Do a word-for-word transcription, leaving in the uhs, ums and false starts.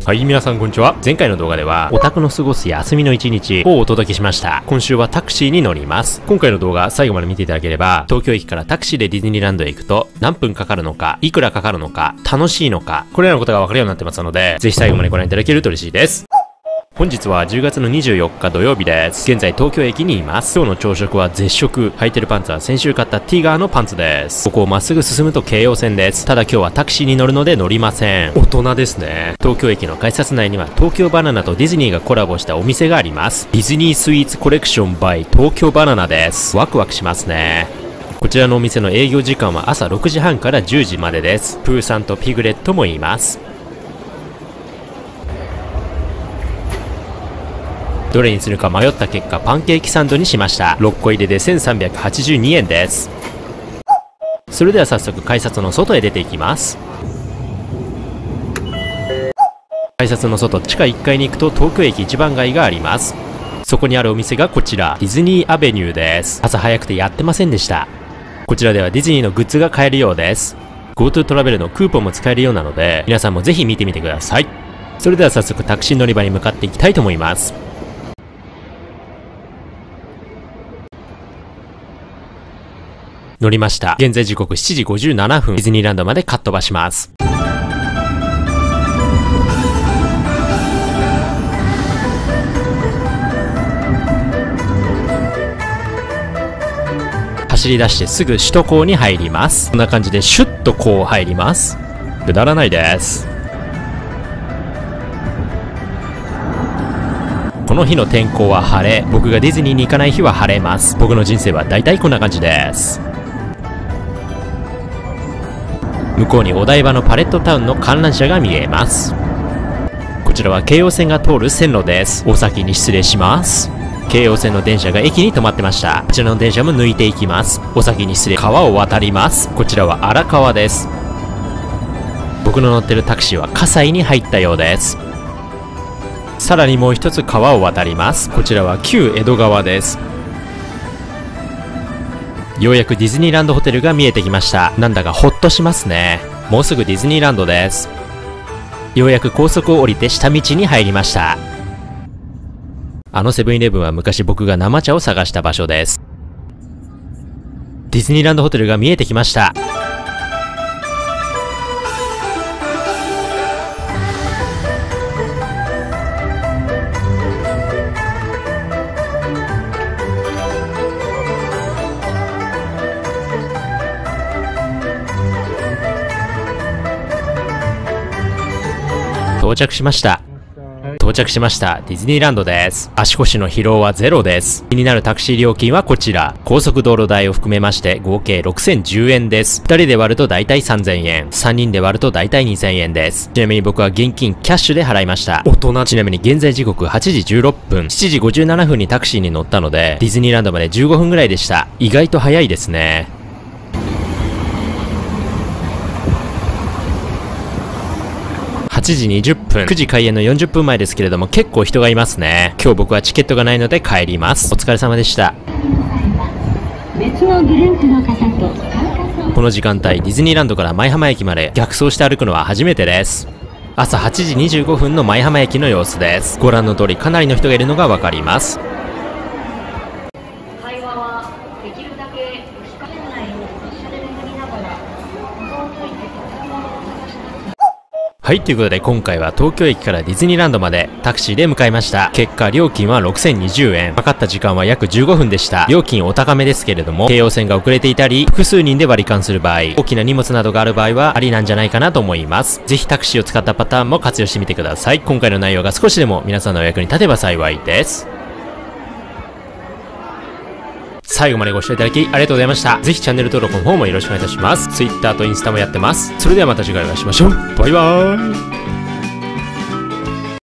はい、皆さんこんにちは。前回の動画では、オタクの過ごす休みの一日をお届けしました。今週はタクシーに乗ります。今回の動画、最後まで見ていただければ、東京駅からタクシーでディズニーランドへ行くと、何分かかるのか、いくらかかるのか、楽しいのか、これらのことがわかるようになってますので、ぜひ最後までご覧いただけると嬉しいです。本日はじゅうがつのにじゅうよっか土曜日です。現在東京駅にいます。今日の朝食は絶食。履いてるパンツは先週買ったティガーのパンツです。ここをまっすぐ進むと京葉線です。ただ今日はタクシーに乗るので乗りません。大人ですね。東京駅の改札内には東京バナナとディズニーがコラボしたお店があります。ディズニースイーツコレクション by 東京バナナです。ワクワクしますね。こちらのお店の営業時間は朝ろくじはんからじゅうじまでです。プーさんとピグレットもいます。どれにするか迷った結果、パンケーキサンドにしました。ろっこ入りでせんさんびゃくはちじゅうにえんです。それでは早速改札の外へ出ていきます。改札の外、地下いっかいに行くと東京駅一番街があります。そこにあるお店がこちら、ディズニーアベニューです。朝早くてやってませんでした。こちらではディズニーのグッズが買えるようです。GoTo トラベルのクーポンも使えるようなので、皆さんもぜひ見てみてください。それでは早速タクシー乗り場に向かっていきたいと思います。乗りました。現在時刻しちじごじゅうななふん。ディズニーランドまでかっ飛ばします。走り出してすぐ首都高に入ります。こんな感じでシュッとこう入ります。くだらないです。この日の天候は晴れ。僕がディズニーに行かない日は晴れます。僕の人生は大体こんな感じです。向こうにお台場のパレットタウンの観覧車が見えます。こちらは京葉線が通る線路です。お先に失礼します。京葉線の電車が駅に止まってました。こちらの電車も抜いていきます。お先に失礼。川を渡ります。こちらは荒川です。僕の乗ってるタクシーは葛西に入ったようです。さらにもう一つ川を渡ります。こちらは旧江戸川です。ようやくディズニーランドホテルが見えてきました。なんだかホッとしますね。もうすぐディズニーランドです。ようやく高速を降りて下道に入りました。あのセブンイレブンは昔僕が生茶を探した場所です。ディズニーランドホテルが見えてきました。到着しました。到着しました。ディズニーランドです。足腰の疲労はゼロです。気になるタクシー料金はこちら。高速道路代を含めまして合計ろくせんじゅうえんです。ふたりで割るとだいたいさんぜんえん。さんにんで割るとだいたいにせんえんです。ちなみに僕は現金キャッシュで払いました。大人。ちなみに現在時刻はちじじゅうろっぷん。しちじごじゅうななふんにタクシーに乗ったので、ディズニーランドまでじゅうごふんぐらいでした。意外と早いですね。はちじにじゅっぷん、くじ開演のよんじゅっぷんまえですけれども結構人がいますね。今日僕はチケットがないので帰ります。お疲れ様でした。別のグループの方とこの時間帯ディズニーランドから舞浜駅まで逆走して歩くのは初めてです。朝はちじにじゅうごふんの舞浜駅の様子です。ご覧の通りかなりの人がいるのがわかります。会話はできるだけ控えないように一緒で巡りながら保存を解いて宝物を探します。はい、ということで今回は東京駅からディズニーランドまでタクシーで向かいました。結果料金はろくせんにじゅうえん。かかった時間は約じゅうごふんでした。料金お高めですけれども、京葉線が遅れていたり、複数人で割り勘する場合、大きな荷物などがある場合はありなんじゃないかなと思います。ぜひタクシーを使ったパターンも活用してみてください。今回の内容が少しでも皆さんのお役に立てば幸いです。最後までご視聴いただきありがとうございました。ぜひチャンネル登録の方もよろしくお願いいたします。Twitter とインスタもやってます。それではまた次回お会いしましょう。バイバーイ。